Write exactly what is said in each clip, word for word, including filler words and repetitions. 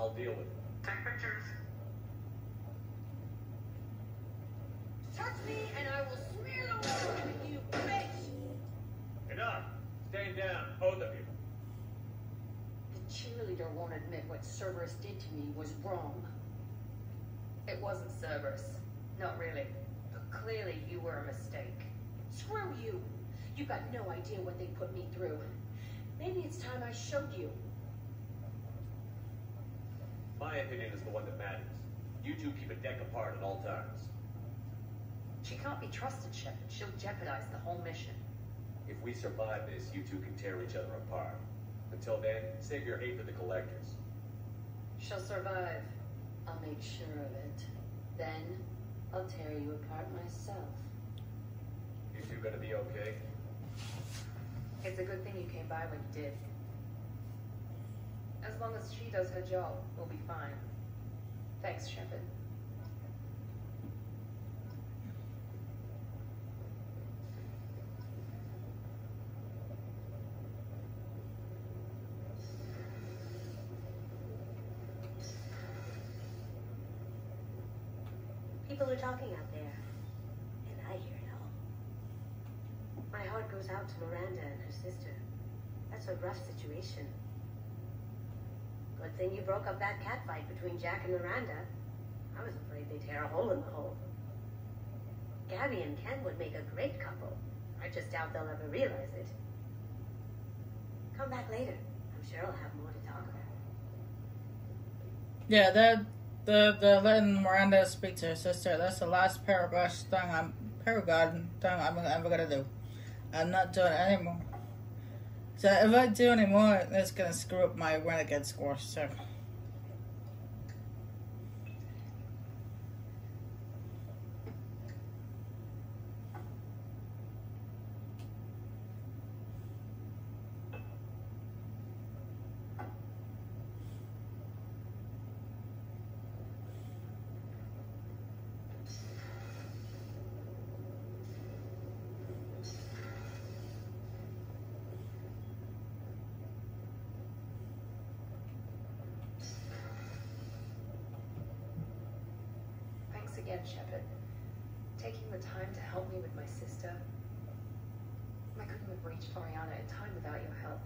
I'll deal with it. Take pictures. Touch me and I will smear the water with you, bitch! Enough. Stand down, both of you. The cheerleader won't admit what Cerberus did to me was wrong. It wasn't Cerberus. Not really. But clearly you were a mistake. Screw you! You've got no idea what they put me through. Maybe it's time I showed you. My opinion is the one that matters. You two keep a deck apart at all times. She can't be trusted, Shepard. She'll jeopardize the whole mission. If we survive this, you two can tear each other apart. Until then, save your hate for the collectors. She'll survive. I'll make sure of it. Then, I'll tear you apart myself. You two gonna be okay? It's a good thing you came by when you did. As long as she does her job, we'll be fine. Thanks, Shepard. People are talking out there, and I hear it all. My heart goes out to Miranda and her sister. That's a rough situation. Good thing you broke up that catfight between Jack and Miranda. I was afraid they'd tear a hole in the hole. Gabby and Ken would make a great couple. I just doubt they'll ever realize it. Come back later. I'm sure I'll have more to talk about. Yeah, they're the the letting Miranda speak to her sister. That's the last paragraph thing I'm paragon thing I'm ever gonna do. I'm not doing it anymore. So if I do anymore, it's gonna screw up my renegade score. So. Again, Shepard. Taking the time to help me with my sister. I couldn't have reached Oriana in time without your help.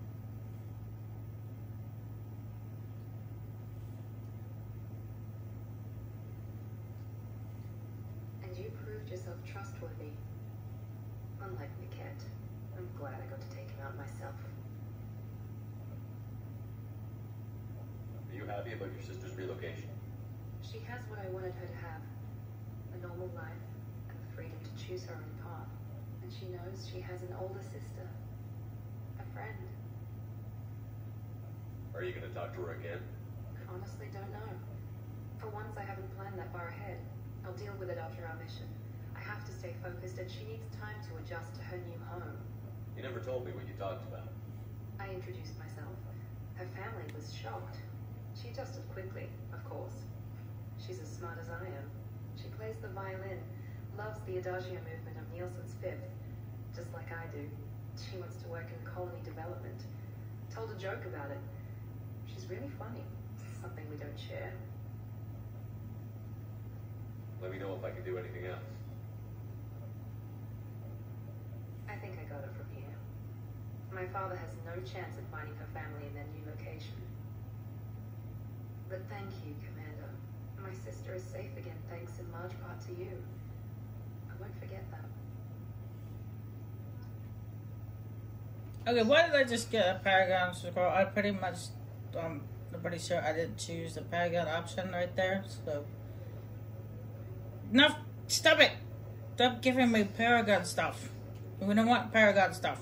And you proved yourself trustworthy. Unlike Niket, I'm glad I got to take him out myself. Are you happy about your sister's relocation? She has what I wanted her to have. A normal life and the freedom to choose her own path. And she knows she has an older sister. A friend. Are you gonna talk to her again? Honestly, don't know. For once, I haven't planned that far ahead. I'll deal with it after our mission. I have to stay focused and she needs time to adjust to her new home. You never told me what you talked about. I introduced myself. Her family was shocked. She adjusted quickly, of course. She's as smart as I am. She plays the violin, loves the Adagio movement of Nielsen's Fifth, just like I do. She wants to work in colony development. Told a joke about it. She's really funny. Something we don't share. Let me know if I can do anything else. I think I got it from here. My father has no chance of finding her family in their new location. But thank you, Commander. My sister is safe again, thanks in large part to you. I won't forget that. Okay, why did I just get a Paragon score? I pretty much, um, I'm pretty sure I didn't choose the Paragon option right there, so. No, stop it! Stop giving me Paragon stuff. We don't want Paragon stuff.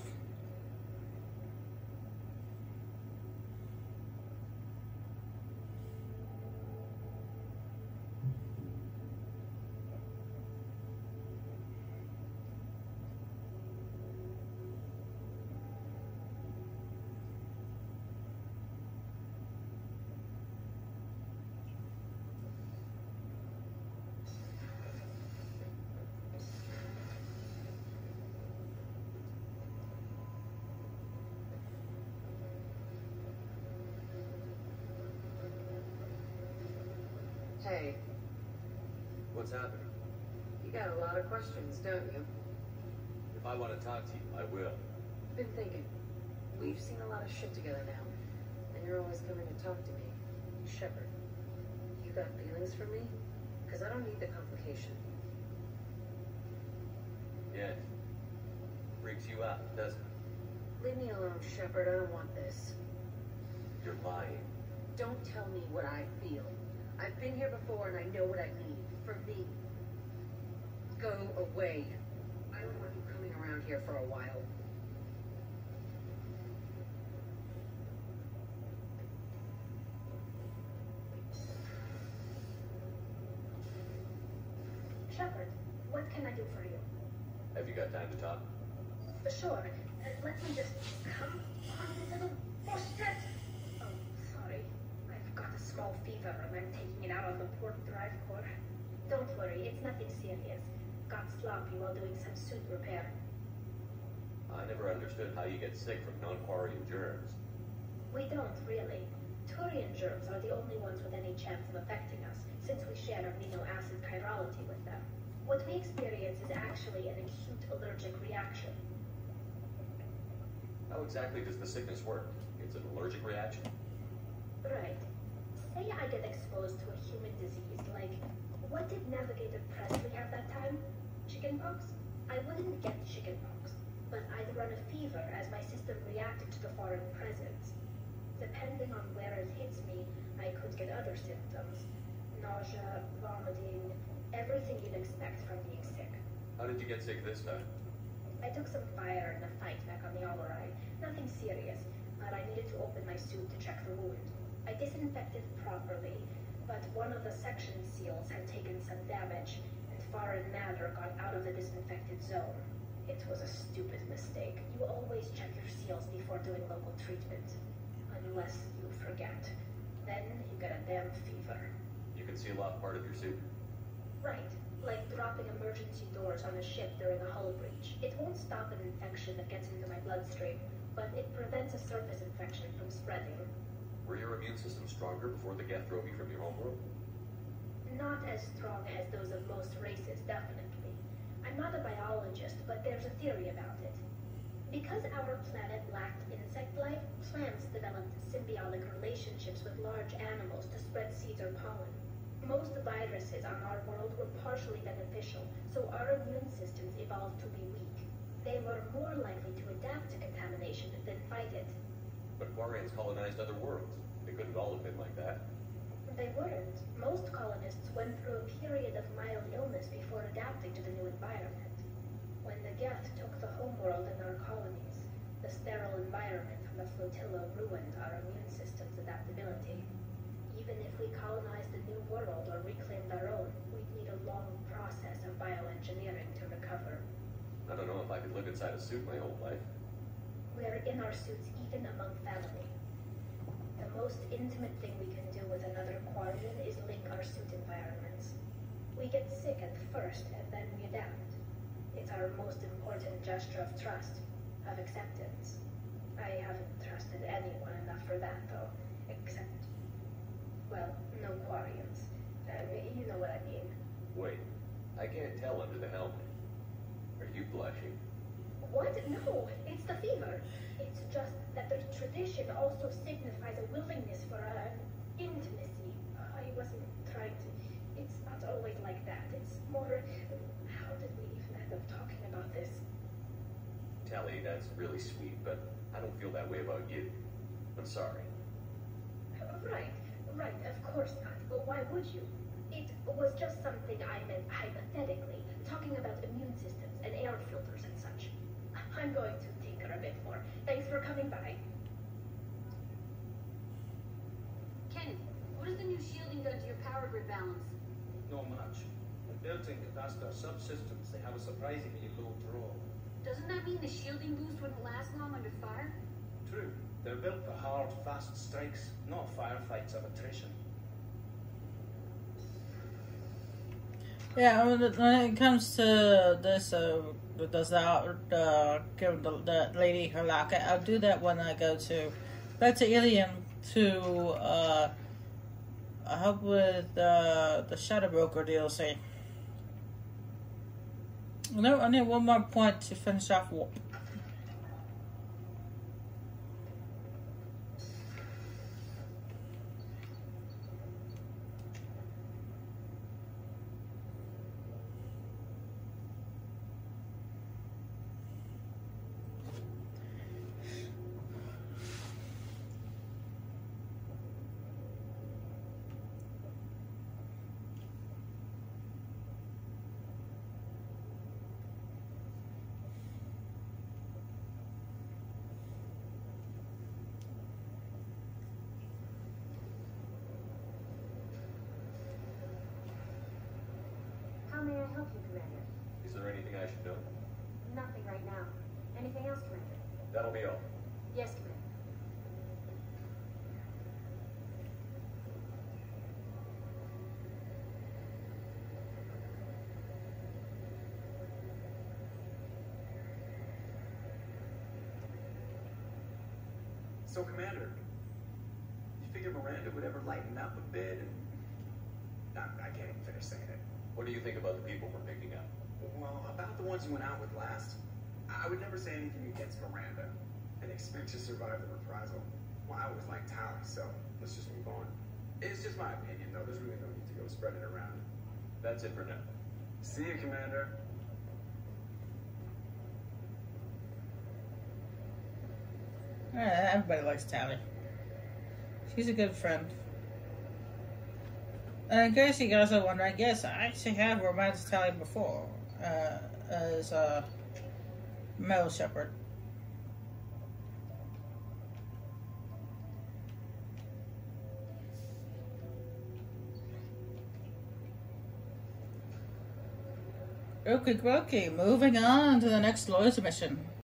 Hey, What's happening? you got a lot of questions, don't you? If I want to talk to you, I will. Been thinking. We've seen a lot of shit together now, and you're always coming to talk to me. Shepard, you got feelings for me? Because I don't need the complication. Yes. Freaks you out, doesn't it? Leave me alone, Shepard. I don't want this. You're lying. Don't tell me what I feel. I've been here before and I know what I need. For me. Go away. I don't want you coming around here for a while. Shepard, what can I do for you? Have you got time to talk? Sure. Uh, let me just come on a little bullshit. Oh, sorry. I've got a small fever and I'm taking it out on the port drive core. Don't worry, it's nothing serious. Got sloppy while doing some suit repair. I never understood how you get sick from non-quarian germs. We don't really. Turian germs are the only ones with any chance of affecting us, since we share amino acid chirality with them. What we experience is actually an acute allergic reaction. How exactly does the sickness work? It's an allergic reaction? Right. Say I get exposed to a human disease, like, what did Navigator Presley have that time? Chickenpox? I wouldn't get chickenpox, but I'd run a fever as my system reacted to the foreign presence. Depending on where it hits me, I could get other symptoms. Nausea, vomiting, everything you'd expect from being sick. How did you get sick this time? I took some fire in the fight back on the Olorai. Nothing serious, but I needed to open my suit to check the wound. I disinfected properly, but one of the section seals had taken some damage, and foreign matter got out of the disinfected zone. It was a stupid mistake. You always check your seals before doing local treatment. Unless you forget. Then you get a damn fever. You can seal off part of your suit. Right. Like dropping emergency doors on a ship during a hull breach. It won't stop an infection that gets into my bloodstream, but it prevents a surface infection from spreading. Were your immune system stronger before the Geth drove you from your homeworld? Not as strong as those of most races, definitely. I'm not a biologist, but there's a theory about it. Because our planet lacked insect life, plants developed symbiotic relationships with large animals to spread seeds or pollen. Most viruses on our world were partially beneficial, so our immune systems evolved to be weak. They were more likely to adapt to contamination than fight it. But Quarians colonized other worlds. They couldn't all have been like that. They weren't. Most colonists went through a period of mild illness before adapting to the new environment. When the Geth took the homeworld and our colonies, the sterile environment from the flotilla ruined our immune system's adaptability. Even if we colonized a new world or reclaimed our own, we'd need a long process of bioengineering to recover. I don't know if I could live inside a suit my whole life. We're in our suits even among family. The most intimate thing we can do with another Quarian is link our suit environments. We get sick at first, and then we adapt. It's our most important gesture of trust, of acceptance. I haven't trusted anyone enough for that, though, except, well, no Quarians. Uh, you know what I mean. Wait, I can't tell under the helmet. Are you blushing? What? No, it's the fever. It's just that the tradition also signifies a willingness for an intimacy. I wasn't trying to... It's not always like that. It's more... How did we even end up talking about this? Tally, that's really sweet, but I don't feel that way about you. I'm sorry. Right, right, of course not. But why would you? It was just something I meant hypothetically, talking about immune systems and air filters and such. I'm going to tinker a bit more. Thanks for coming by. Kenny, what has the new shielding done to your power grid balance? Not much. When building the faster subsystems, they have a surprisingly low draw. Doesn't that mean the shielding boost wouldn't last long under fire? True. They're built for hard, fast strikes, not firefights of attrition. Yeah, when it- when it comes to this, uh, does that uh, give the, the lady her locket? I'll do that when I go to back to Ilium to uh, I help with uh, the Shadow Broker D L C. No, I need one more point to finish off Warp. How may I help you, Commander? Is there anything I should know? Nothing right now. Anything else, Commander? That'll be all. Yes, Commander. So, Commander, you figure Miranda would ever lighten up a bit? And I, I can't even finish saying it. What do you think about the people we're picking up? Well, about the ones you went out with last, I would never say anything against Miranda and expect to survive the reprisal. Well, I always liked Tally, so let's just move on. It's just my opinion, though. There's really no need to go spreading it around. That's it for now. See you, Commander. Yeah, everybody likes Tally. She's a good friend. And in case you guys are wondering, yes, I actually have romanced Tally before uh, as a male shepherd. Okay, okay, moving on to the next Loyalty mission.